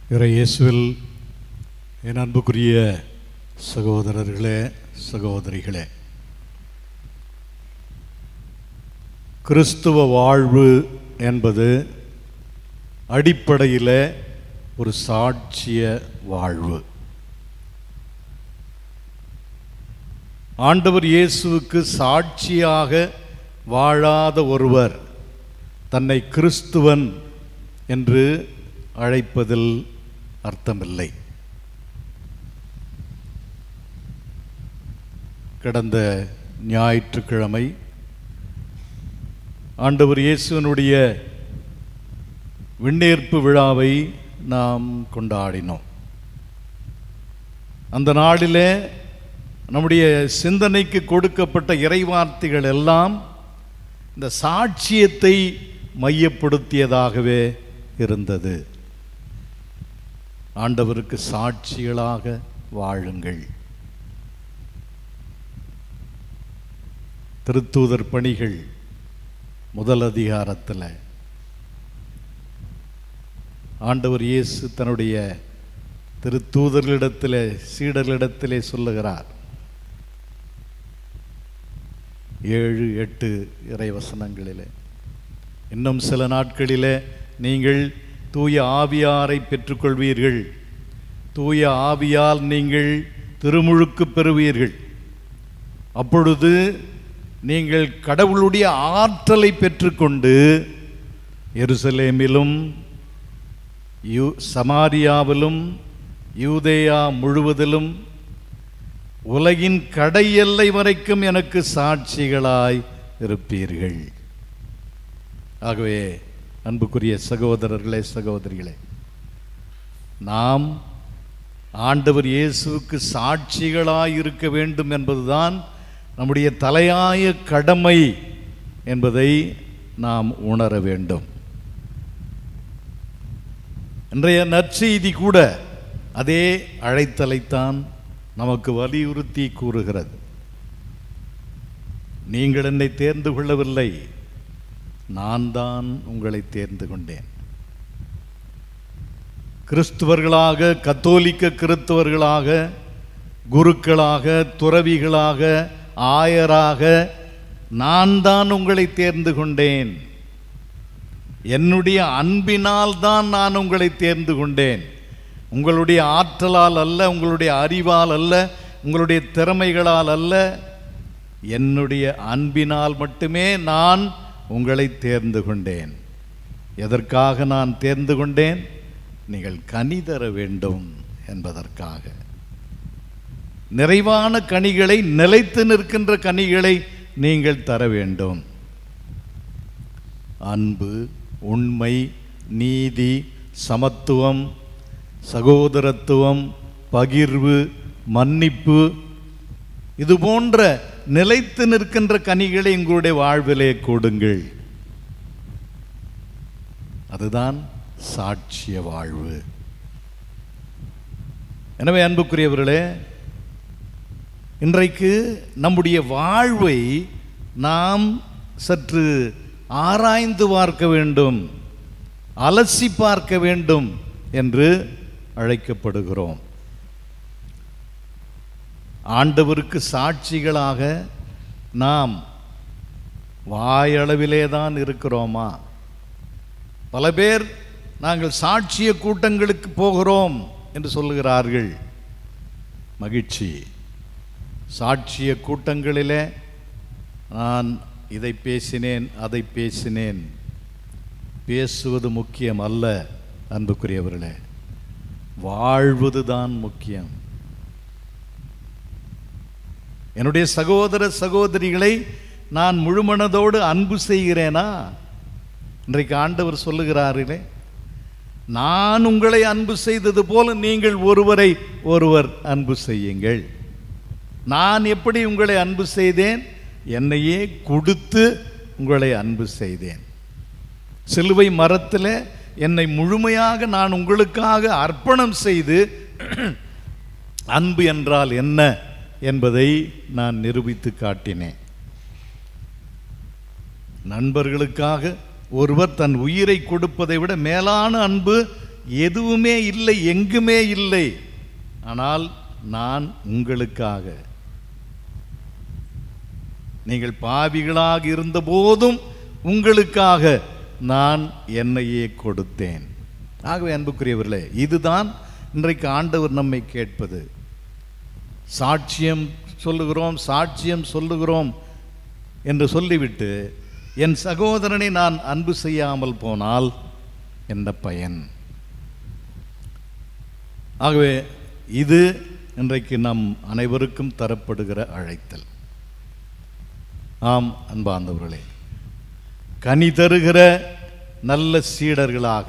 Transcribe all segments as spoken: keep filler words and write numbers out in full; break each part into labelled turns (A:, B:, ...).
A: இறை இயேசுவில் என் அன்புக்குரிய சகோதரர்களே சகோதரிகளே, கிறிஸ்துவ வாழ்வு என்பது அடிப்படையில் ஒரு சாட்சிய வாழ்வு. ஆண்டவர் இயேசுவுக்கு சாட்சியாக வாழாத ஒருவர் தன்னை கிறிஸ்துவன் என்று அழைப்பதில் அர்த்தமில்லை. கடந்த ஞாயிற்றுக்கிழமை ஆண்டவர் இயேசுவினுடைய விண்ணேற்பு விழாவை நாம் கொண்டாடினோம். அந்த நாளிலே நம்முடைய சிந்தனைக்கு கொடுக்கப்பட்ட இறைவார்த்தைகள் எல்லாம் இந்த சாட்சியத்தை மையப்படுத்தியதாகவே இருந்தது. ஆண்டவருக்கு சாட்சிகளாக வாழுங்கள். திருத்தூதர் பணிகள் முதல் அதிகாரத்தில் ஆண்டவர் இயேசு தன்னுடைய திருத்தூதர்களிடத்திலே சீடர்களிடத்திலே சொல்லுகிறார். ஏழு எட்டு இறைவசனங்களிலே, இன்னும் சில நாட்களிலே நீங்கள் தூய ஆவியாரை பெற்றுக்கொள்வீர்கள், தூய ஆவியால் நீங்கள் திருமுழுக்கு பெறுவீர்கள், அப்பொழுது நீங்கள் கடவுளுடைய ஆற்றலை பெற்றுக்கொண்டு எருசலேமிலும் யூ சமாரியாவிலும் யூதேயா முழுவதிலும் உலகின் கடை எல்லை வரைக்கும் எனக்கு சாட்சிகளாய் இருப்பீர்கள். ஆகவே அன்புக்குரிய சகோதரர்களே சகோதரிகளே, நாம் ஆண்டவர் இயேசுவுக்கு சாட்சிகளாய் இருக்க வேண்டும் என்பதுதான் நம்முடைய தலையாய கடமை என்பதை நாம் உணர வேண்டும். இன்றைய நற்செய்தி கூட அதே அழைத்தலைத்தான் நமக்கு வலியுறுத்தி கூறுகிறது. நீங்கள் என்னை தேர்ந்து கொள்ளவில்லை, நான் தான் உங்களை தேர்ந்து கொண்டேன். கிறிஸ்துவர்களாக, கத்தோலிக்க கிறிஸ்தவர்களாக, குருக்களாக, துறவிகளாக, ஆயராக நான் தான் உங்களை தேர்ந்து கொண்டேன். என்னுடைய அன்பினால் தான் நான் உங்களை தேர்ந்து கொண்டேன். உங்களுடைய ஆற்றலால் அல்ல, உங்களுடைய அறிவால் அல்ல, உங்களுடைய திறமைகளால் அல்ல, என்னுடைய அன்பினால் மட்டுமே நான் உங்களை தேர்ந்து கொண்டேன். எதற்காக நான் தேர்ந்து கொண்டேன்? நீங்கள் கனி தர வேண்டும் என்பதற்காக. நிறைவான கனிகளை, நிலைத்து நிற்கின்ற கனிகளை நீங்கள் தர வேண்டும். அன்பு, உண்மை, நீதி, சமத்துவம், சகோதரத்துவம், பகிர்வு, மன்னிப்பு, இது போன்ற நிலைத்து நிற்கின்ற கனிகளை உங்களுடைய வாழ்விலே கொடுங்கள். அதுதான் சாட்சிய வாழ்வு. எனவே அன்புக்குரியவர்களே, இன்றைக்கு நம்முடைய வாழ்வை நாம் சற்று ஆராய்ந்து பார்க்க வேண்டும், அலசி பார்க்க வேண்டும் என்று அழைக்கப்படுகிறோம். ஆண்டவருக்கு சாட்சிகளாக நாம் வாயளவிலே தான் இருக்கிறோமா? பல பேர் நாங்கள் சாட்சிய கூட்டங்களுக்கு போகிறோம் என்று சொல்லுகிறார்கள். மகிழ்ச்சி. சாட்சிய கூட்டங்களிலே நான் இதை பேசினேன், அதை பேசினேன், பேசுவது முக்கியம் அல்ல அன்புக்குரியவர்களே, வாழ்வதுதான் முக்கியம். என்னுடைய சகோதர சகோதரிகளை நான் முழுமனதோடு அன்பு செய்கிறேனா? இன்றைக்கு ஆண்டவர் சொல்லுகிறார்களே, நான் உங்களை அன்பு செய்தது போல நீங்கள் ஒருவரை ஒருவர் அன்பு செய்யுங்கள். நான் எப்படி உங்களை அன்பு செய்தேன்? என்னையே கொடுத்து உங்களை அன்பு செய்தேன். சிலுவை மரத்தில் என்னை முழுமையாக நான் உங்களுக்காக அர்ப்பணம் செய்து அன்பு என்றால் என்ன என்பதை நான் நிரூபித்து காட்டினேன். நண்பர்களுக்காக ஒருவர் தன் உயிரை கொடுப்பதை விட மேலான அன்பு எதுவுமே இல்லை, எங்குமே இல்லை. ஆனால் நான் உங்களுக்காக, நீங்கள் பாவிகளாக இருந்த போதும் உங்களுக்காக நான் என்னையே கொடுத்தேன். ஆகவே அன்புக்குரியவர்களே, இதுதான் இன்றைக்கு ஆண்டவர் நம்மை கேட்பது. சாட்சியம் சொல்லுகிறோம், சாட்சியம் சொல்லுகிறோம் என்று சொல்லிவிட்டு என் சகோதரனை நான் அன்பு செய்யாமல் போனால் என்ன பயன்? ஆகவே இது இன்றைக்கு நம் அனைவருக்கும் தரப்படுகிற அழைத்தல். ஆம் அன்பார்ந்தவர்களே, கனி தருகிற நல்ல சீடர்களாக,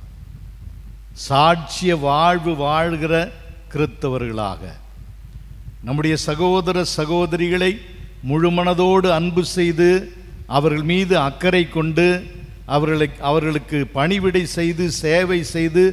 A: சாட்சிய வாழ்வு வாழ்கிற கிறிஸ்தவர்களாக, நம்முடைய சகோதர சகோதரிகளை முழுமனதோடு அன்பு செய்து அவர்கள் மீது அக்கறை கொண்டு அவர்களை அவர்களுக்கு பணிவிடை செய்து சேவை செய்து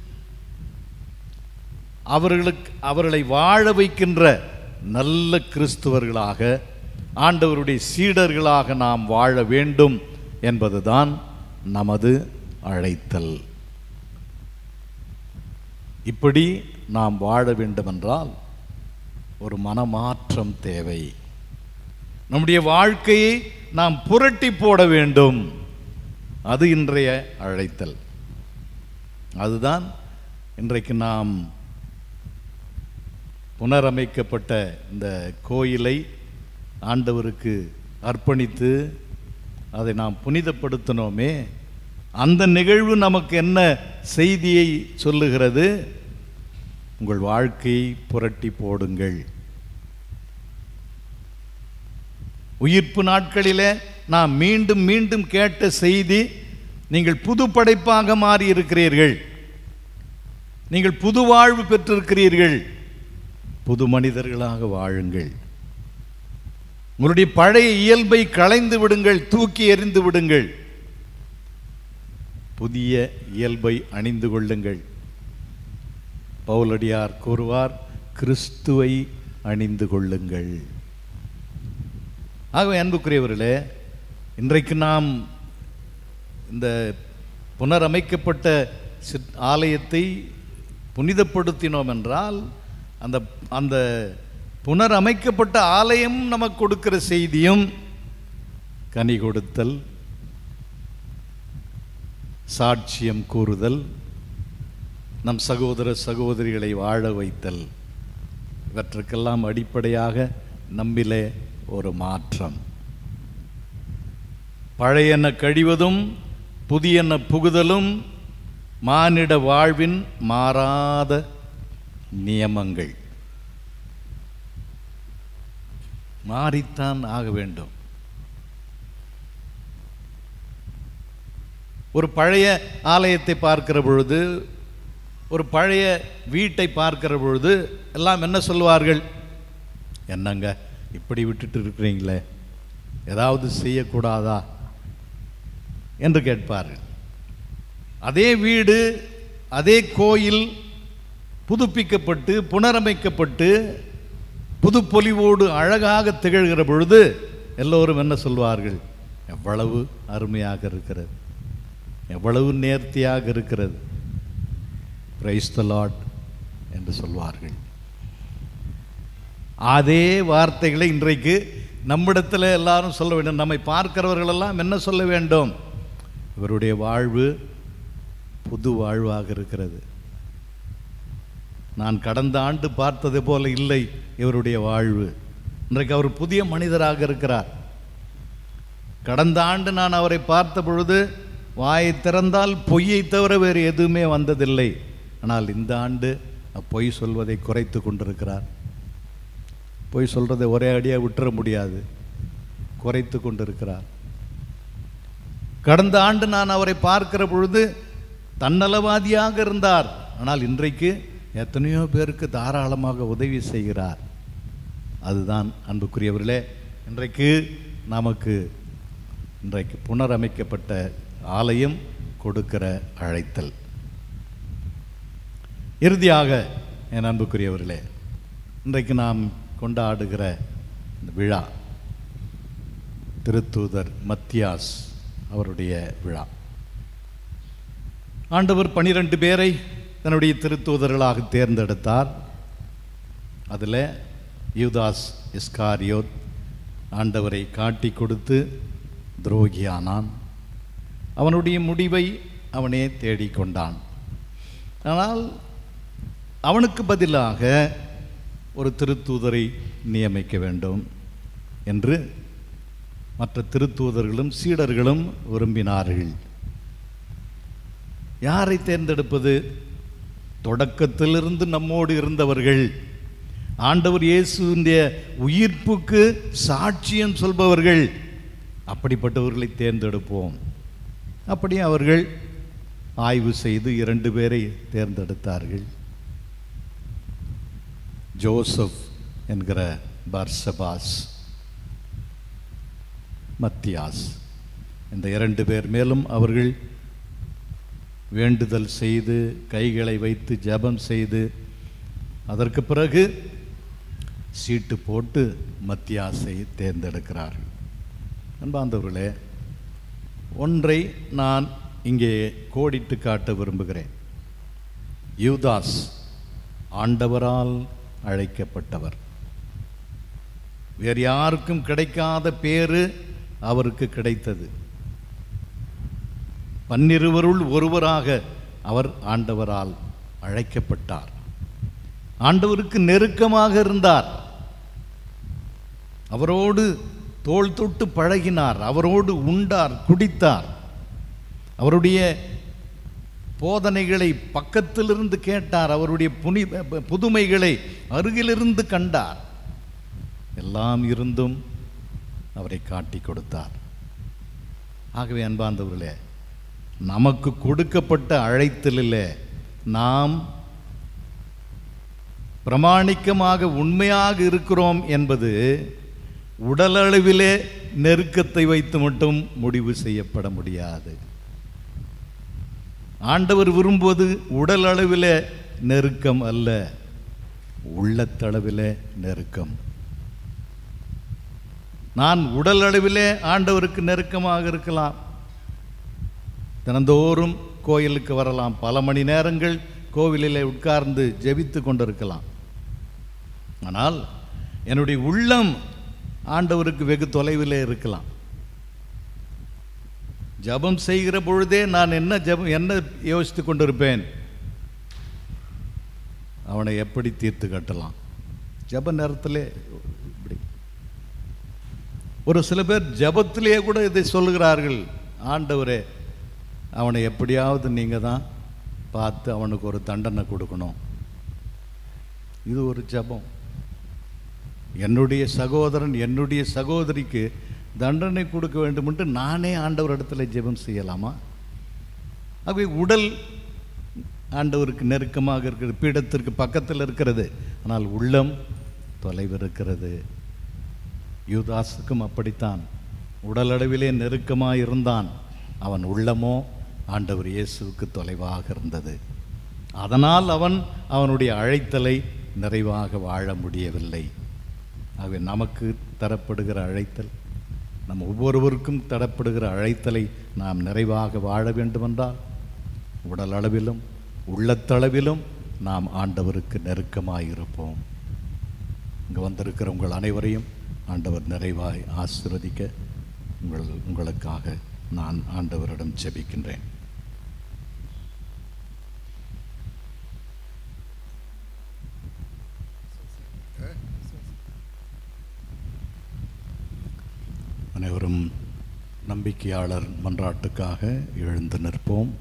A: அவர்களுக்கு அவர்களை வாழ வைக்கின்ற நல்ல கிறிஸ்தவர்களாக, ஆண்டவருடைய சீடர்களாக நாம் வாழ வேண்டும் என்பதுதான் நமது அழைத்தல். இப்படி நாம் வாழ வேண்டுமென்றால் ஒரு மனமாற்றம் தேவை. நம்முடைய வாழ்க்கையை நாம் புரட்டி போட வேண்டும். அது இன்றைய அழைத்தல். அதுதான் இன்றைக்கு நாம் புனரமைக்கப்பட்ட இந்த கோயிலை ஆண்டவருக்கு அர்ப்பணித்து அதை நாம் புனிதப்படுத்தினோமே, அந்த நிகழ்வு நமக்கு என்ன செய்தியை சொல்லுகிறது? உங்கள் வாழ்க்கையை புரட்டி போடுங்கள். உயிர்ப்பு நாட்களிலே நாம் மீண்டும் மீண்டும் கேட்ட செய்தி, நீங்கள் புது படைப்பாக மாறி இருக்கிறீர்கள், நீங்கள் புது வாழ்வு பெற்றிருக்கிறீர்கள், புது மனிதர்களாக வாழுங்கள். உங்களுடைய பழைய இயல்பை களைந்து விடுங்கள், தூக்கி எறிந்து விடுங்கள், புதிய இயல்பை அணிந்து கொள்ளுங்கள். பவுலடியார் கூறுவார், கிறிஸ்துவை அணிந்து கொள்ளுங்கள். ஆகவே அன்புக்குரியவர்களே, இன்றைக்கு நாம் இந்த புனரமைக்கப்பட்ட ஆலயத்தை புனிதப்படுத்தினோம் என்றால், அந்த அந்த புனரமைக்கப்பட்ட ஆலயம் நமக்கு கொடுக்கிற செய்தியும் கனி கொடுத்தல், சாட்சியம் கூறுதல், நம் சகோதர சகோதரிகளை வாழ வைத்தல், இவற்றுக்கெல்லாம் அடிப்படையாக நம்மிலே ஒரு மாற்றம். பழையன கழிவதும் புதியன புகுதலும் மானிட வாழ்வின் மாறாத நியமங்கள். மாறித்தான் ஆக வேண்டும். ஒரு பழைய ஆலயத்தை பார்க்கிற பொழுது, ஒரு பழைய வீட்டை பார்க்கிற பொழுது எல்லாம் என்ன சொல்வார்கள்? என்னங்க இப்படி விட்டுட்டு இருக்கிறீங்களே, ஏதாவது செய்யக்கூடாதா என்று கேட்பார்கள். அதே வீடு, அதே கோயில் புதுப்பிக்கப்பட்டு புனரமைக்கப்பட்டு புதுப்பொலிவோடு அழகாக திகழ்கிற பொழுது எல்லோரும் என்ன சொல்வார்கள்? எவ்வளவு அருமையாக இருக்கிறது, எவ்வளவு நேர்த்தியாக இருக்கிறது, பிரைஸ் தி லார்ட் என்று சொல்வார்கள். அதே வார்த்தைகளை இன்றைக்கு நம்மிடத்தில் எல்லாரும் சொல்ல வேண்டும். நம்மை பார்க்கிறவர்களெல்லாம் என்ன சொல்ல வேண்டும்? இவருடைய வாழ்வு புது வாழ்வாக இருக்கிறது. நான் கடந்த ஆண்டு பார்த்தது போல இல்லை இவருடைய வாழ்வு. இன்றைக்கு அவர் புதிய மனிதராக இருக்கிறார். கடந்த ஆண்டு நான் அவரை பார்த்த பொழுது வாயை திறந்தால் பொய்யை தவிர வேறு எதுவுமே வந்ததில்லை. ஆனால் இந்த ஆண்டு பொய் சொல்வதை குறைத்து கொண்டிருக்கிறார். பொய் சொல்றதை ஒரே அடியாக விட்டுற முடியாது, குறைத்து கொண்டிருக்கிறார். கடந்த ஆண்டு நான் அவரை பார்க்கிற பொழுது தன்னலவாதியாக இருந்தார். ஆனால் இன்றைக்கு எத்தனையோ பேருக்கு தாராளமாக உதவி செய்கிறார். அதுதான் அன்புக்குரியவர்களே இன்றைக்கு நமக்கு இன்றைக்கு புனரமைக்கப்பட்ட ஆலயம் கொடுக்கிற அழைத்தல். இறுதியாக என் அன்புக்குரியவர்களே, இன்றைக்கு நாம் கொண்டாடுகிற இந்த விழா திருத்தூதர் மத்தியாஸ் அவருடைய விழா. ஆண்டவர் பனிரெண்டு பேரை தன்னுடைய திருத்தூதர்களாக தேர்ந்தெடுத்தார். அதில் யூதாஸ் இஸ்காரியோத் ஆண்டவரை காட்டி கொடுத்து துரோகியானான். அவனுடைய முடிவை அவனே தேடிக்கொண்டான். ஆனால் அவனுக்கு பதிலாக ஒரு திருத்தூதரை நியமிக்க வேண்டும் என்று மற்ற திருத்தூதர்களும் சீடர்களும் விரும்பினார்கள். யாரை தேர்ந்தெடுப்பது? தொடக்கத்திலிருந்து நம்மோடு இருந்தவர்கள், ஆண்டவர் இயேசுவினுடைய உயிர்ப்புக்கு சாட்சியம் சொல்பவர்கள், அப்படிப்பட்டவர்களை தேர்ந்தெடுப்போம். அப்படி அவர்கள் ஆய்வு செய்து இரண்டு பேரை தேர்ந்தெடுத்தார்கள். ஜோசப் என்கிற பர்சபாஸ், மத்தியாஸ், இந்த இரண்டு பேர் மேலும் அவர்கள் வேண்டுதல் செய்து கைகளை வைத்து ஜெபம் செய்து அதற்கு பிறகு சீட்டு போட்டு மத்தியாசை தேர்ந்தெடுக்கிறார்கள். அன்பார்ந்தவர்களே, ஒன்றை நான் இங்கே கோடிட்டு காட்ட விரும்புகிறேன். யூதாஸ் ஆண்டவரால் அழைக்கப்பட்டவர். வேறு யாருக்கும் கிடைக்காத பேரு அவருக்கு கிடைத்தது. பன்னிருவருள் ஒருவராக அவர் ஆண்டவரால் அழைக்கப்பட்டார். ஆண்டவருக்கு நெருக்கமாக இருந்தார். அவரோடு தோள் தொட்டு பழகினார். அவரோடு உண்டார், குடித்தார். அவருடைய போதனைகளை பக்கத்திலிருந்து கேட்டார். அவருடைய புனி புதுமைகளை அருகிலிருந்து கண்டார். எல்லாம் இருந்தும் அவரை காட்டி கொடுத்தார். ஆகவே அன்பார்ந்தவர்களே, நமக்கு கொடுக்கப்பட்ட அழைத்தலில் நாம் பிரமாணிக்கமாக உண்மையாக இருக்கிறோம் என்பது உடலளவிலே நெருக்கத்தை வைத்து மட்டும் முடிவு செய்யப்பட முடியாது. ஆண்டவர் விரும்புவது உடல் அளவிலே நெருக்கம் அல்ல, உள்ளத்தளவிலே நெருக்கம். நான் உடல் அளவிலே ஆண்டவருக்கு நெருக்கமாக இருக்கலாம், தினந்தோறும் கோயிலுக்கு வரலாம், பல மணி நேரங்கள் கோவிலிலே உட்கார்ந்து ஜெபித்து கொண்டிருக்கலாம். ஆனால் என்னுடைய உள்ளம் ஆண்டவருக்கு வெகு தொலைவிலே இருக்கலாம். ஜபம் செய்கிற பொழுதே நான் என்ன ஜபம் என்ன யோசித்து கொண்டிருப்பேன்? அவனை எப்படி தீர்த்து கட்டலாம்? ஜப நேரத்திலே இப்படி. ஒரு சில பேர் ஜபத்திலேயே கூட இதை சொல்லுகிறார்கள், ஆண்டவரே அவனை எப்படியாவது நீங்கள் தான் பார்த்து அவனுக்கு ஒரு தண்டனை கொடுக்கணும். இது ஒரு ஜபம். என்னுடைய சகோதரன் என்னுடைய சகோதரிக்கு தண்டனை கொடுக்க வேண்டும் என்று நானே ஆண்டவர் இடத்துல ஜெபம் செய்யலாமா? ஆகவே உடல் ஆண்டவருக்கு நெருக்கமாக இருக்கிறது, பீடத்திற்கு பக்கத்தில் இருக்கிறது, ஆனால் உள்ளம் தொலைவு இருக்கிறது. யூதாசுக்கும் அப்படித்தான். உடலளவிலே நெருக்கமாக இருந்தான், அவன் உள்ளமோ ஆண்டவர் இயேசுவுக்கு தொலைவாக இருந்தது. அதனால் அவன் அவனுடைய அழைத்தலை நிறைவாக வாழ முடியவில்லை. ஆகவே நமக்கு தரப்படுகிற அழைத்தல், நம் ஒவ்வொருவருக்கும் தரப்படுகிற அழைத்தலை நாம் நிறைவாக வாழ வேண்டுமென்றால் உடல் அளவிலும் உள்ளத்தளவிலும் நாம் ஆண்டவருக்கு நெருக்கமாயிருப்போம். இங்கே வந்திருக்கிற உங்கள் அனைவரையும் ஆண்டவர் நிறைவாய் ஆசீர்வதிக்க உங்கள் உங்களுக்காக நான் ஆண்டவரிடம் ஜெபிக்கின்றேன். அனைவரும் நம்பிக்கையாளர் மன்றாட்டுக்காக எழுந்து நிற்போம்.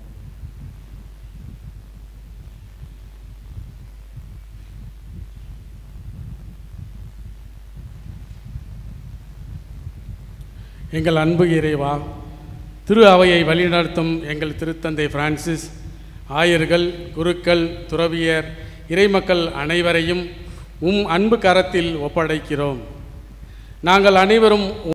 B: எங்கள் அன்பு இறைவா, திரு அவையை வழிநடத்தும் எங்கள் திருத்தந்தை பிரான்சிஸ், ஆயர்கள், குருக்கள், துறவியர், இறைமக்கள் அனைவரையும் உம் அன்பு கரத்தில் ஒப்படைக்கிறோம். நாங்கள் அனைவரும்